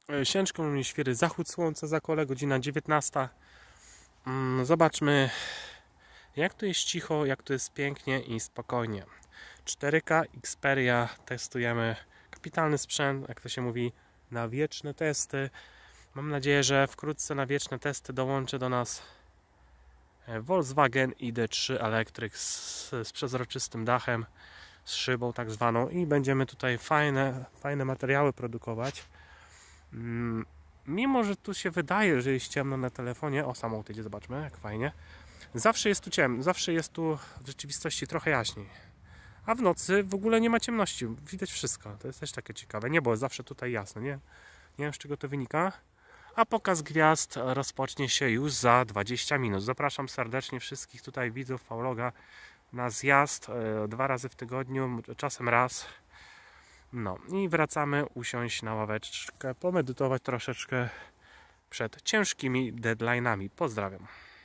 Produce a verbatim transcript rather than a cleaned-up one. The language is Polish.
Sięczką mnie świery zachód słońca za kole, godzina dziewiętnasta. Zobaczmy, jak tu jest cicho, jak tu jest pięknie i spokojnie. cztery K Xperia testujemy. Kapitalny sprzęt, jak to się mówi, na wieczne testy. Mam nadzieję, że wkrótce na wieczne testy dołączy do nas Volkswagen I D trzy Electric z, z przezroczystym dachem, z szybą tak zwaną, i będziemy tutaj fajne, fajne materiały produkować. Mm, mimo, że tu się wydaje, że jest ciemno na telefonie, o, samochód idzie, zobaczmy, jak fajnie. Zawsze jest tu ciemno, zawsze jest tu w rzeczywistości trochę jaśniej. A w nocy w ogóle nie ma ciemności, widać wszystko. To jest też takie ciekawe. Niebo jest zawsze tutaj jasne, nie? Nie wiem, z czego to wynika. A pokaz gwiazd rozpocznie się już za dwadzieścia minut. Zapraszam serdecznie wszystkich tutaj widzów Vloga na zjazd e, dwa razy w tygodniu, czasem raz. No i wracamy usiąść na ławeczkę, pomedytować troszeczkę przed ciężkimi deadline'ami. Pozdrawiam.